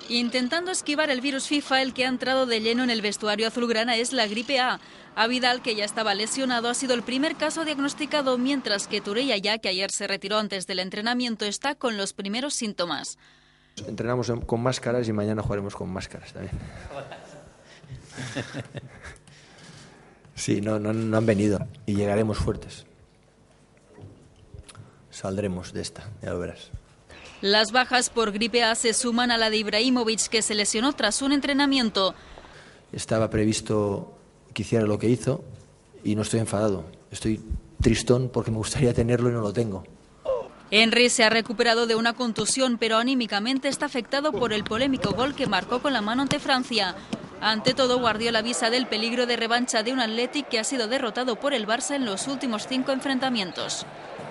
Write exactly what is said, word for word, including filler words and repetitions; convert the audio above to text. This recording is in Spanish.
Intentando esquivar el virus FIFA, el que ha entrado de lleno en el vestuario azulgrana es la gripe A. A Vidal, que ya estaba lesionado, ha sido el primer caso diagnosticado, mientras que Touré Yaya, que ayer se retiró antes del entrenamiento, está con los primeros síntomas. Entrenamos con máscaras y mañana jugaremos con máscaras también. Sí, no, no, no han venido y llegaremos fuertes. Saldremos de esta, ya lo verás. Las bajas por gripe A se suman a la de Ibrahimovic, que se lesionó tras un entrenamiento. Estaba previsto que hiciera lo que hizo y no estoy enfadado. Estoy tristón porque me gustaría tenerlo y no lo tengo. Henry se ha recuperado de una contusión, pero anímicamente está afectado por el polémico gol que marcó con la mano ante Francia. Ante todo, Guardiola avisa del peligro de revancha de un Athletic que ha sido derrotado por el Barça en los últimos cinco enfrentamientos.